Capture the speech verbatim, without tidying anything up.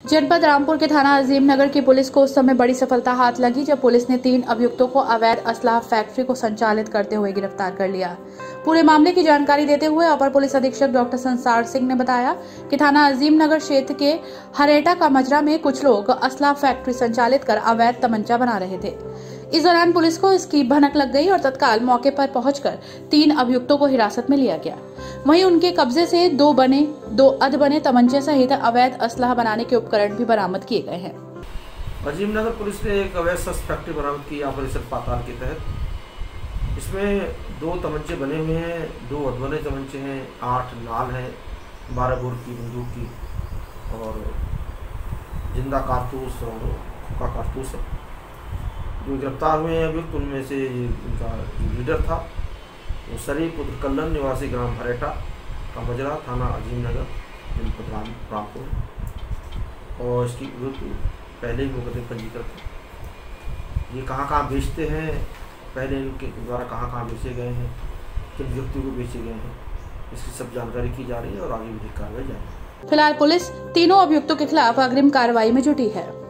जनपद रामपुर के थाना अजीम नगर की पुलिस को उस समय बड़ी सफलता हाथ लगी जब पुलिस ने तीन अभियुक्तों को अवैध असलाह फैक्ट्री को संचालित करते हुए गिरफ्तार कर लिया। पूरे मामले की जानकारी देते हुए अपर पुलिस अधीक्षक डॉक्टर संसार सिंह ने बताया कि थाना अजीम नगर क्षेत्र के हरेटा का मजरा में कुछ लोग असलाह फैक्ट्री संचालित कर अवैध तमंचा बना रहे थे। इस दौरान पुलिस को इसकी भनक लग गई और तत्काल मौके पर पहुंचकर तीन अभियुक्तों को हिरासत में लिया गया। वहीं उनके कब्जे से दो बने दो अध बने तमंचे सहित अवैध असलाह बनाने के उपकरण भी बरामद किए गए हैं। अजीम नगर पुलिस ने एक अवैध शस्त्र फैक्ट्री बरामद की ऑपरेशन पाताल के तहत। इसमें दो तमंचे बने हुए हैं, दो अधबने तमंचे हैं, आठ नाल हैं, बारह बोर की बंदूक की और जिंदा कारतूस और खोखा कारतूस है। जो गिरफ्तार हुए हैं अभियुक्त उनमें से उनका लीडर था वो शरीफ पुत्र कल्लन निवासी ग्राम हरेटा का मजरा थाना अजीम नगर जनपद रामपुर और इसकी पहले ही मुकदमे पंजीकृत है। ये कहाँ कहाँ बेचते हैं, पहले इनके द्वारा कहाँ कहाँ बेचे गए हैं, किन व्यक्तियों को बेचे गए हैं, इसकी सब जानकारी की जा रही है और आगे भी कार्रवाई जारी है। फिलहाल पुलिस तीनों अभियुक्तों के खिलाफ अग्रिम कार्रवाई में जुटी है।